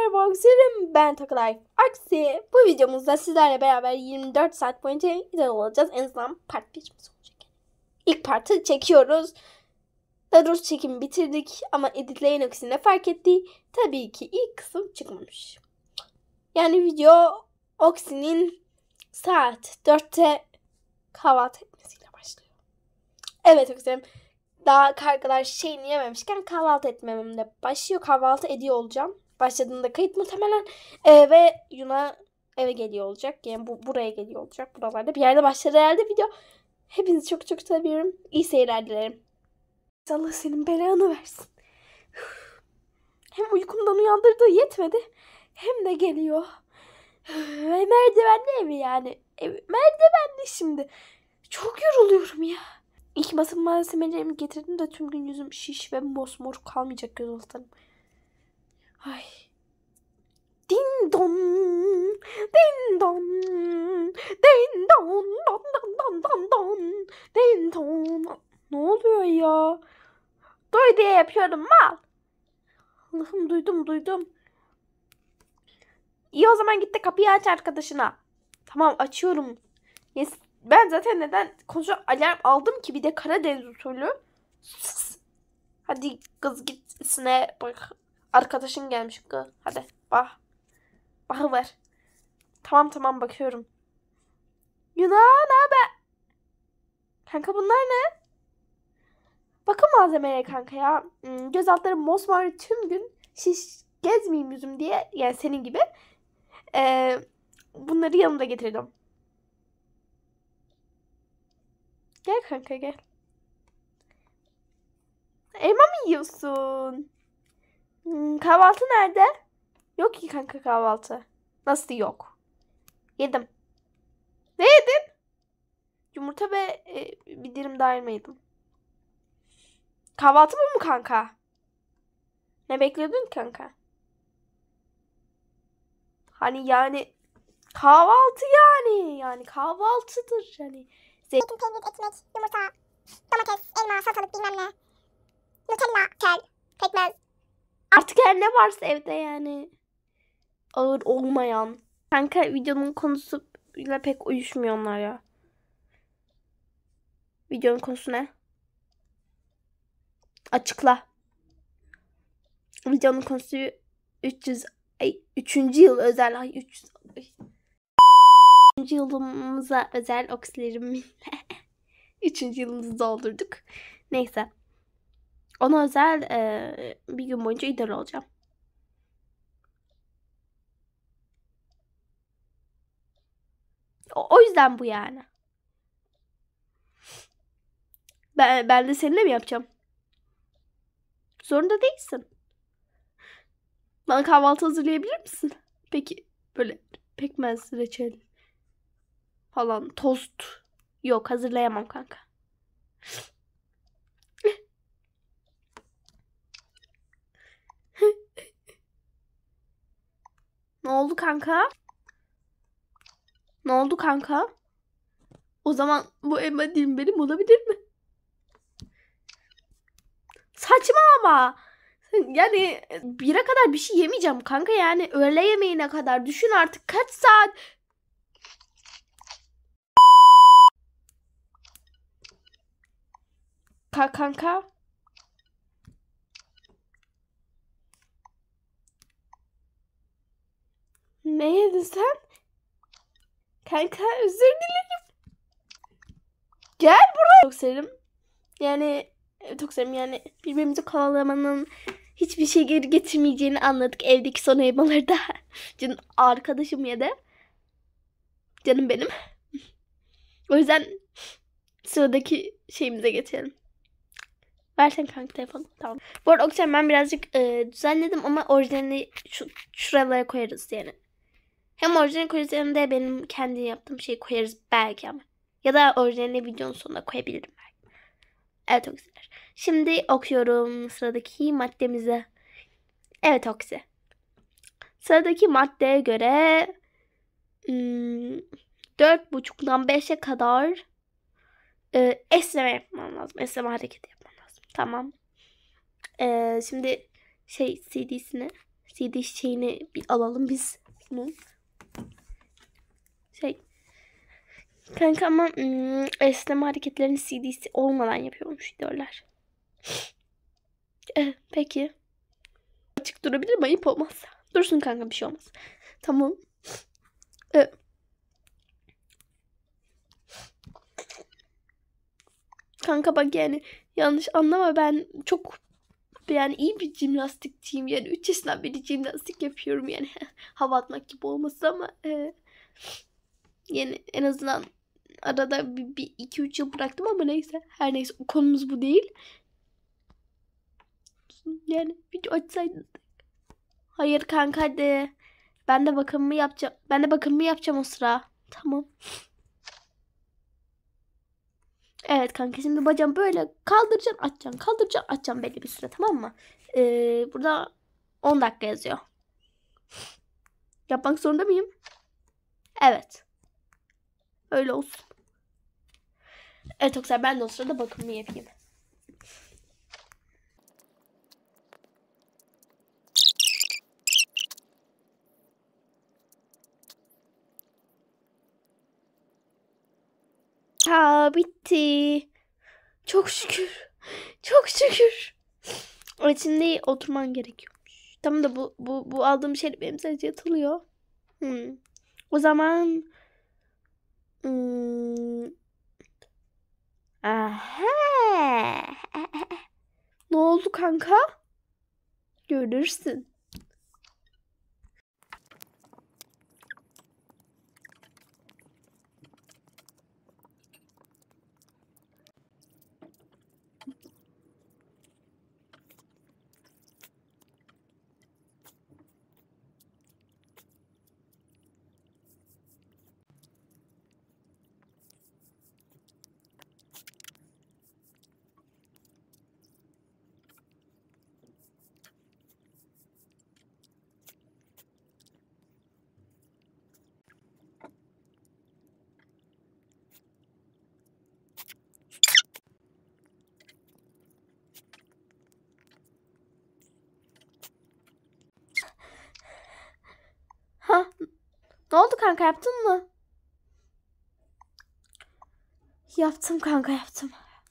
merhaba Aksi'lerim, ben Takalife Aksi. Bu videomuzda sizlerle beraber 24 saat boyunca idare olacağız. En azından part 1'imiz olacak. İlk partı çekiyoruz. Daha doğrusu çekimi bitirdik ama editleyen Oksi'nin fark ettiği tabii ki ilk kısım çıkmamış. Yani video Oksi'nin saat 4'te kahvaltı etmesiyle başlıyor. Evet Oksi'lerim. Daha kargalar şeyini yememişken kahvaltı etmememle başlıyor. Kahvaltı ediyor olacağım. Başladığında kayıt muhtemelen. Ve Yuna eve geliyor olacak. Yani buraya geliyor olacak. Buralarda bir yerde başladı herhalde video. Hepinizi çok çok seviyorum. İyi seyirler dilerim. Allah senin belanı versin. Hem uykumdan uyandırdığı yetmedi. Hem de geliyor. Ve merdivenli evi yani. Merdivenli şimdi. Çok yoruluyorum ya. İlk basın malzemelerimi getirdim de tüm gün yüzüm şiş ve mosmor kalmayacak göz altlarım. Ay. Din don. Din don. Din don. Don don don don don. Din don. Ne oluyor ya? Duy diye yapıyorum mal. Allah'ım duydum. İyi o zaman git de kapıyı aç arkadaşına. Tamam açıyorum. Yes. Ben zaten neden koca alarm aldım ki bir de Karadeniz usulü. Sus. Hadi kız gitsine bak. Arkadaşın gelmiş kız. Hadi bak. Bakıver. Tamam bakıyorum. Yunan abi. Kanka bunlar ne? Bakın malzemeleri kanka ya. Göz altlarım mosmor tüm gün şiş gezmeyeyim yüzüm diye. Yani senin gibi. Bunları yanımda getirdim. Gel kanka gel. Elma mı yiyorsun? Kahvaltı nerede? Yok ki kanka kahvaltı. Nasıl yok? Yedim. Ne yedin? Yumurta ve bir dilim daha elma yedim. Kahvaltı mı kanka? Ne bekliyordun kanka? Hani yani kahvaltı yani. Yani kahvaltıdır yani. Zeytin, peynir, ekmek, yumurta, domates, elma, salatalık bilmem ne. Nutella, kel, pekmez. Artık her ne varsa evde yani. Ağır olmayan. Kanka videonun konusuyla pek uyuşmuyor onlar ya. Videonun konusu ne? Açıkla. Videonun konusu 3. yıl özel. 300. 3. yılımıza özel oksilerim. 3. yılımızı doldurduk. Neyse. Ona özel bir gün boyunca idare olacağım. O yüzden bu yani. Ben de seninle mi yapacağım? Zorunda değilsin. Bana kahvaltı hazırlayabilir misin? Peki böyle pekmez, reçel falan, tost. Yok hazırlayamam kanka. Ne oldu kanka? Ne oldu kanka? O zaman bu elma dilim benim olabilir mi? Saçmalama. Yani 1'e kadar bir şey yemeyeceğim kanka yani öğle yemeğine kadar. Düşün artık kaç saat. Kanka. Ne yedin sen? Kanka özür dilerim. Gel buraya. Çok sevdim. Yani çok sevdim yani birbirimizi kovalamanın hiçbir şey geri getirmeyeceğini anladık. Evdeki son elmaları da canım arkadaşım yedi. Canım benim. O yüzden sıradaki şeyimize geçelim. Versen kanka telefonu. Tamam. Bu arada Oksana ben birazcık düzenledim ama orijinalini şuralara koyarız yani. Hem orijinal koyarız hem de benim kendi yaptığım şeyi koyarız belki ama. Ya da orijinalini videonun sonuna koyabilirim belki. Evet Oksana. Şimdi okuyorum sıradaki maddemize. Evet Oksi. Sıradaki maddeye göre 4.30'dan 5'e kadar esneme yapmam lazım. Esneme hareketi yapmam lazım. Tamam. Şimdi CD'sini CD şeyini bir alalım biz. Bunun. Kanka ama esneme hareketlerini CD'si olmadan yapıyormuş diyorlar. Peki. Açık durabilir mi? Ayıp olmaz. Dursun kanka, bir şey olmaz. Tamam. Kanka bak, yani yanlış anlama, ben çok yani iyi bir jimnastikçiyim. Yani 3 yaşından beri jimnastik yapıyorum yani. Hava atmak gibi olmasın ama yani en azından arada bir 2-3 yıl bıraktım ama neyse. Her neyse, konumuz bu değil. Yani video açsaydın. Hayır kanka, hadi. Ben de bakımımı yapacağım. Ben de bakımımı yapacağım o sıra. Tamam. Evet kanka, şimdi bacağım böyle kaldıracaksın, açacaksın, kaldıracaksın, açacaksın belli bir süre, tamam mı? Burada 10 dakika yazıyor. Yapmak zorunda mıyım? Evet. Öyle olsun. Evet Oksay, ben de o sırada bakımımı yapayım. Ha, bitti. Çok şükür. Çok şükür. Şimdi oturman gerekiyormuş. Tamam da bu aldığım şey benim sadece yatılıyor. O zaman aha. Ne oldu kanka? Görürsün. Ha, ne oldu kanka, yaptın mı? Yaptım kanka, yaptım.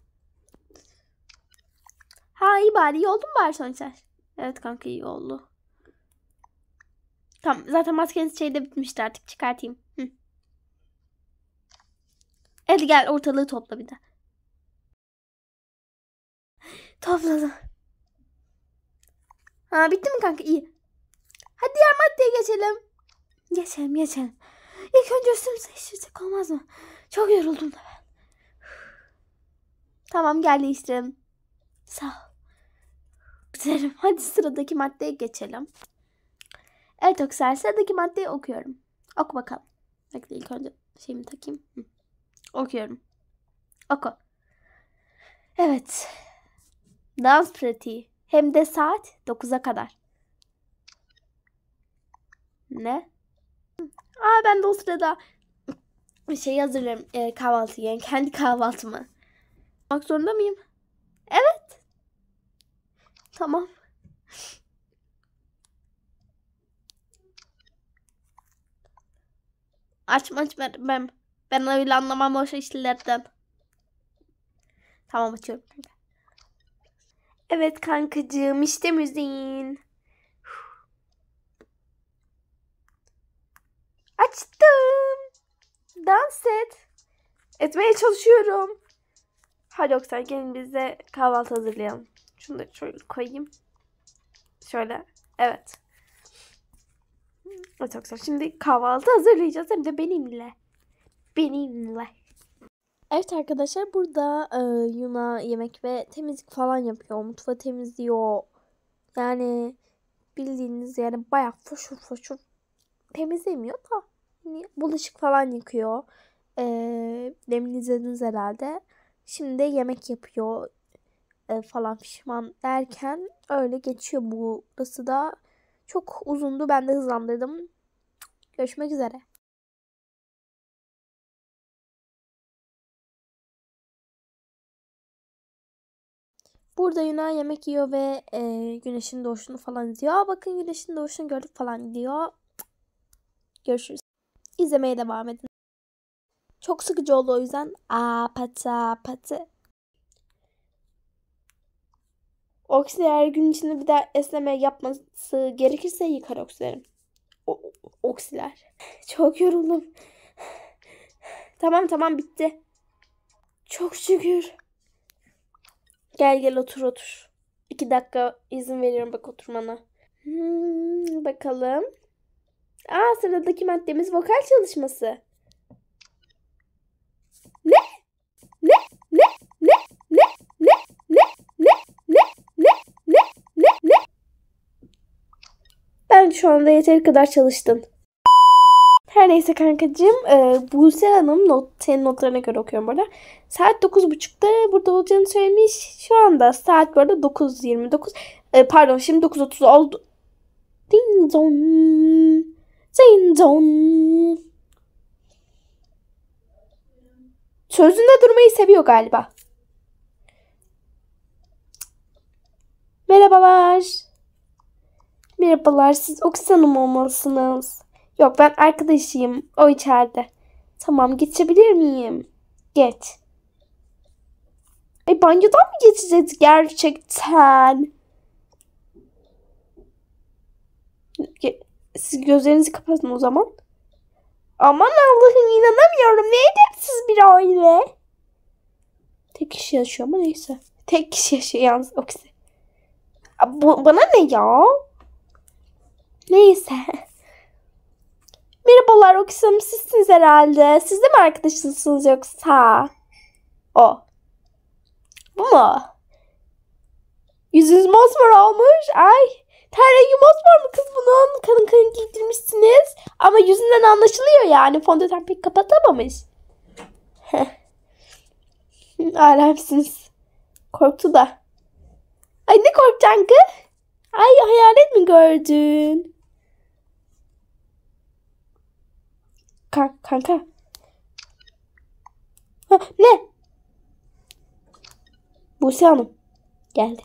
Ha, iyi bari, iyi oldu mu bari sonuçlar? Evet kanka, iyi oldu. Tamam, zaten maskeniz şeyde bitmişti, artık çıkartayım. Hadi gel, ortalığı topla bir de. Topladım. Ha, bitti mi kanka? İyi. Hadi diğer maddeye geçelim. Geçelim. İlk önce üstümüzü değiştirsek olmaz mı? Çok yoruldum da ben. Tamam, gel değiştirelim. Sağ ol. Güzelim. Hadi sıradaki maddeye geçelim. Evet Oksel, sıradaki maddeyi okuyorum. Oku bakalım. Bekle, ilk önce şeyimi takayım. Okuyorum. Oku. Evet. Dans pratiği. Hem de saat 9'a kadar. Ne? Ben de o sırada şey hazırlarım, kahvaltı, yani kendi kahvaltımı. Yapmak zorunda mıyım? Evet. Tamam. Açma ben öyle anlamam o işlerden. Tamam, açıyorum. Evet kankacığım, işte müziğin. Açtım. Dans et. Etmeye çalışıyorum. Hadi Oksana, gelin biz de kahvaltı hazırlayalım. Şunu da şöyle koyayım. Şöyle. Evet. Evet Oksana, şimdi kahvaltı hazırlayacağız, hem de benimle. Evet arkadaşlar, burada Yuna yemek ve temizlik falan yapıyor. Mutfağı temizliyor. Yani bildiğiniz, yani bayağı foşur temizlemiyor da hani bulaşık falan yıkıyor. Demin izlediniz herhalde. Şimdi de yemek yapıyor falan pişman derken öyle geçiyor burası da. Çok uzundu, ben de hızlandırdım. Görüşmek üzere. Burada Yunan yemek yiyor ve güneşin doğuşunu falan izliyor. Aa, bakın güneşin doğuşunu gördük falan diyor. Görüşürüz. İzlemeye devam edin. Çok sıkıcı oldu o yüzden. Pata pata. Oksiler gün içinde bir daha esneme yapması gerekirse yıkar oksilerim. Oksiler. Çok yoruldum. Tamam bitti. Çok şükür. Gel otur. 2 dakika izin veriyorum bak oturmana. Bakalım. Sıradaki maddemiz vokal çalışması. Ne? Ben şu anda yeteri kadar çalıştım. Her neyse kankacığım. Buse Hanım senin notlarına göre okuyorum burada. Saat 9.30'da burada olacağını söylemiş. Şu anda saat bu arada 9.29. Pardon şimdi 9.30 oldu. Ding dong. Ding dong. Sözünde durmayı seviyor galiba. Merhabalar. Merhabalar. Siz Oks Hanım olmalısınız. Yok ben arkadaşıyım. O içeride. Tamam geçebilir miyim? Geç. Banyodan mı geçeceğiz gerçekten? Siz gözlerinizi kapatın o zaman. Aman Allah'ım inanamıyorum. Ne edepsiz bir aile. Tek kişi yaşıyor ama neyse. Tek kişi yaşıyor yalnız Oksi. Bana ne ya? Neyse. Merhabalar Oksi Hanım sizsiniz herhalde. Siz de mi arkadaşısınız yoksa? O. Bu mu? Yüzünüz mosmor olmuş. Ay. Ter rengi mosmor mu kız bunun? Kalın giydirmişsiniz. Ama yüzünden anlaşılıyor yani. Fondöten pek kapatamamış. Alemsiniz. Korktu da. Ay ne korkacaksın kız? Ay hayalet mi gördün? Kanka. Ne? Buse Hanım. Geldi.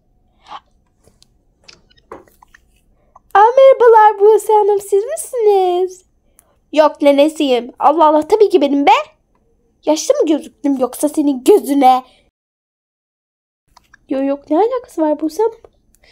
Merhabalar Buse Hanım siz misiniz? Yok nenesiyim. Allah Allah tabii ki benim be. Yaşlı mı gözüktüm yoksa senin gözüne? Yok ne alakası var Buse Hanım?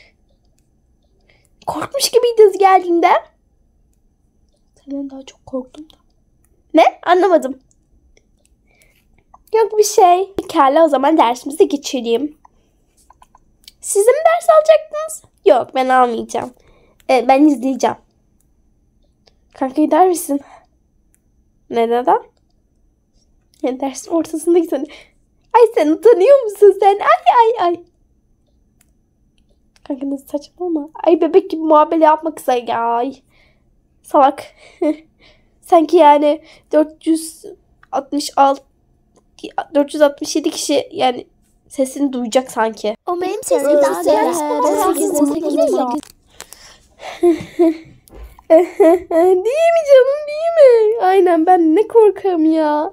Korkmuş gibiydiniz geldiğinde. Senden daha çok korktum da. Ne? Anlamadım. Yok bir şey. Pekala o zaman dersimize geçelim. Siz de mi ders alacaktınız? Yok ben almayacağım. Ben izleyeceğim. Kanka gider misin? Neden? Ya dersin ortasındaki sen. Ay sen utanıyor musun sen? Ay. Kanka nasıl saçmalama. Ay bebek gibi muhabbet yapma kıza ya. Ay. Salak. Sanki yani 467 kişi yani sesini duyacak sanki. O benim sesim daha Değil mi canım değil mi? Aynen ben ne korkarım ya.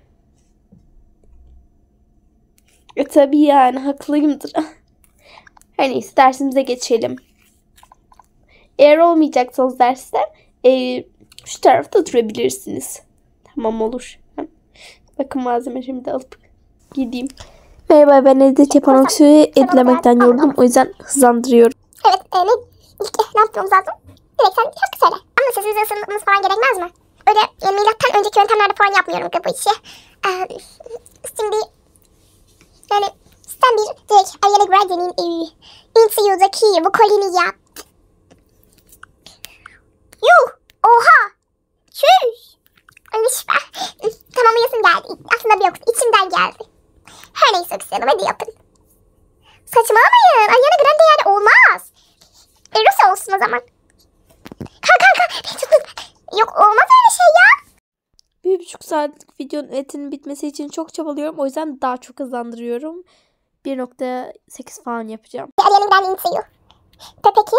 Tabii yani haklıyımdır. Her neyse dersimize geçelim. Eğer olmayacaksanız derste şu tarafta oturabilirsiniz. Tamam olur. Bakın malzemelerimi de alıp gideyim. Merhaba ben evde Çepanoksü'yü edilemekten yoruldum. O yüzden hızlandırıyorum. Evet ne yapmamız lazım? Direkt sen şarkı söyle. Ama sesimizi ısınmamız falan gerekmez mi? Öyle milattan önceki yöntemlerde falan yapmıyorum bu işi. Şimdi yani sen bir direkt Ariana Grande'nin Into You'daki vokalini yap. Yuh! Oha! Çüş! Ay süper. Tamamlayasın geldi. Aslında bir yoksa içimden geldi. Her neyse kızlarım hadi yapın. Saçmalamayın. Ariana Grande yani olmaz. Rusya olsun o zaman. Kanka. Yok olmaz öyle şey ya. 1,5 saatlik videonun etinin bitmesi için çok çabalıyorum. O yüzden daha çok hızlandırıyorum. 1.8 falan yapacağım. Ariana Grande Into You. Peki.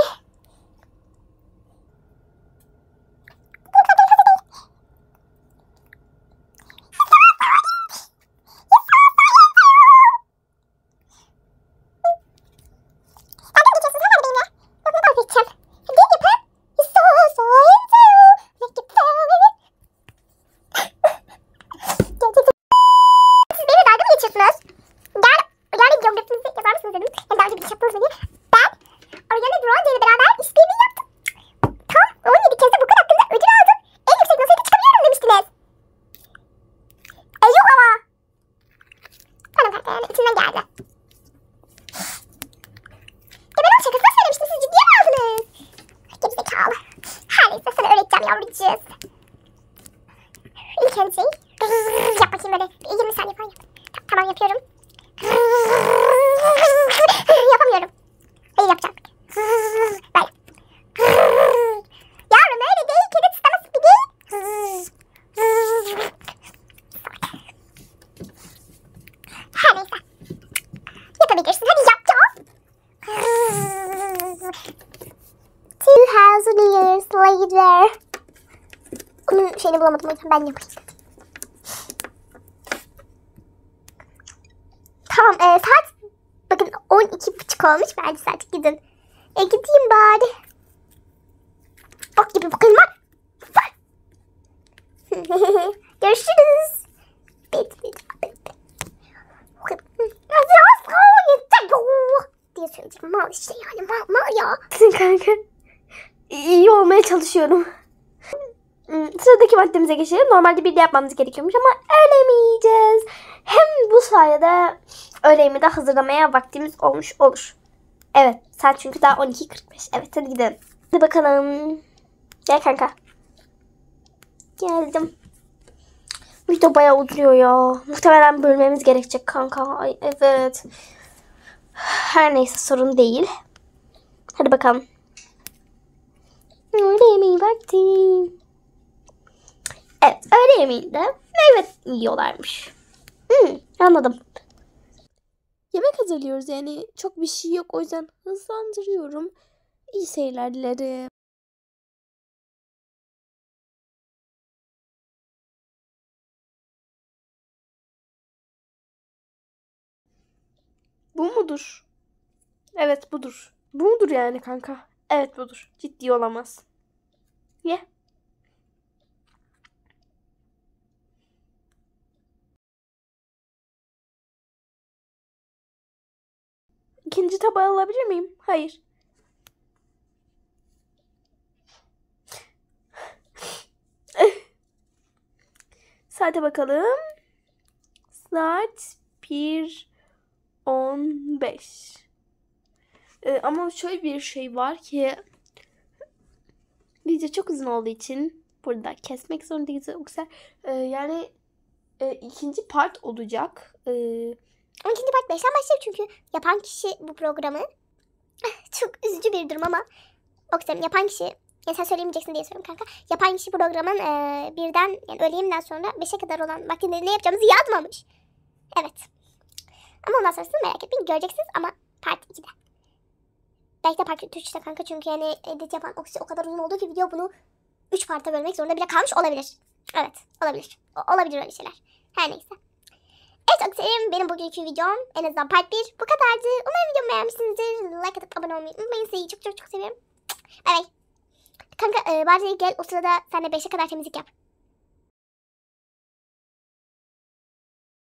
al. Her neyse sana öğreteceğim yavrucuğuz. İlk önce yap bakayım böyle 20 saniye falan yap. Tamam yapıyorum. Yapamıyorum. Hayır yapacağım. Böyle. Yavrum öyle değil. Kedi tıslaması gibi değil. Her neyse. Yapabilirsin. Hadi yap ya. 2000 years later. Onun şeyini bulamadım o yüzden ben yapayım. Tamam saat bakın 12:30 olmuş. Bence saat gidin. Gideyim bari. Bak gibi bakın bak. Görüşürüz. Diye söyleyeceğim. Mal işte yani mal ya. Kanka iyi olmaya çalışıyorum. Sıradaki maddemize geçelim. Normalde bir de yapmamız gerekiyormuş ama öğle yemeği yiyeceğiz. Hem bu sayede öğle yemeği de hazırlamaya vaktimiz olmuş olur. Evet saat çünkü daha 12:45. Evet hadi gidelim. Hadi bakalım. Gel kanka. Geldim. Video bayağı uzuyor ya. Muhtemelen bölmemiz gerekecek kanka. Ay evet. Her neyse sorun değil. Hadi bakalım. Öğle yemeği vakti. Evet öğle yemeğinde meyve yiyorlarmış. Anladım. Yemek hazırlıyoruz yani çok bir şey yok o yüzden hızlandırıyorum. İyi seyirler dilerim. Bu mudur? Evet budur. Bu mudur yani kanka? Evet budur. Ciddi olamaz. Ye. İkinci tabağı alabilir miyim? Hayır. Saate bakalım. Saat 1:15. Ama şöyle bir şey var ki video çok uzun olduğu için burada kesmek zorundayız. Yoksa yani ikinci part olacak. İkinci part 5'ten başlayacak çünkü yapan kişi bu programı çok üzücü bir durum ama Oksem yapan kişi ya sen söyleyemeyeceksin diye söylüyorum kanka. Yapan kişi programın birden yani öğle yemeğinden sonra 5'e kadar olan vaktinde ne yapacağımızı yazmamış. Evet. Ama ondan sonrasını merak etmeyin göreceksiniz ama part 2'de. Belki de part 3'te kanka çünkü yani edit yapan o kişi o kadar uzun oldu ki video bunu 3 parta bölmek zorunda bile kalmış olabilir. Evet olabilir. Olabilir öyle şeyler. Her neyse. Evet Oksem benim bugünkü videom en azından part 1 bu kadardı. Umarım videomu beğenmişsinizdir. Like atıp abone olmayı unutmayın. Sizi çok seviyorum. Bay bay. Kanka bari gel o sırada sen de 5'e kadar temizlik yap.